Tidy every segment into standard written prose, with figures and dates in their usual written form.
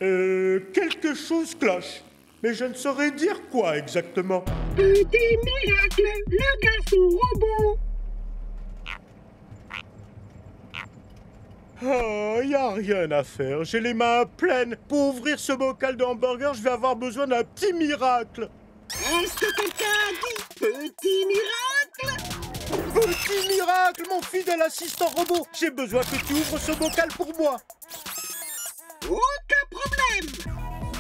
Quelque chose cloche. Mais je ne saurais dire quoi exactement. Petit miracle, le garçon robot. Oh, y a rien à faire. J'ai les mains pleines. Pour ouvrir ce bocal de hamburger, je vais avoir besoin d'un petit miracle. Est-ce que quelqu'un a dit petit miracle? Petit miracle, mon fidèle assistant robot. J'ai besoin que tu ouvres ce bocal pour moi. Aucun problème.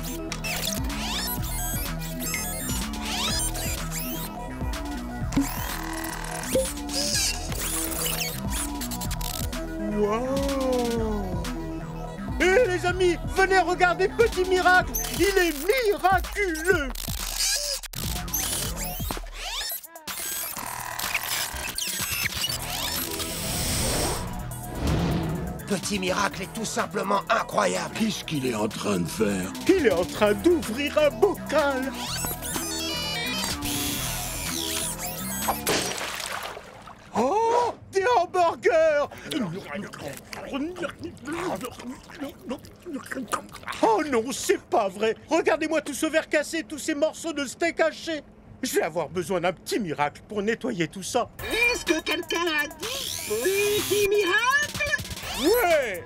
Wow! Hé les amis, venez regarder Petit Miracle. Il est miraculeux. Petit Miracle est tout simplement incroyable. Qu'est-ce qu'il est en train de faire? Il est en train d'ouvrir un bocal. Oh, des hamburgers! Oh non, c'est pas vrai. Regardez-moi tout ce verre cassé, tous ces morceaux de steak haché. Je vais avoir besoin d'un petit miracle pour nettoyer tout ça. Est-ce que quelqu'un a dit petit miracle? Ouais!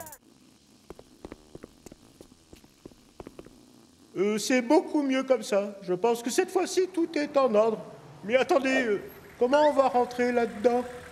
C'est beaucoup mieux comme ça. Je pense que cette fois-ci, tout est en ordre. Mais attendez, comment on va rentrer là-dedans?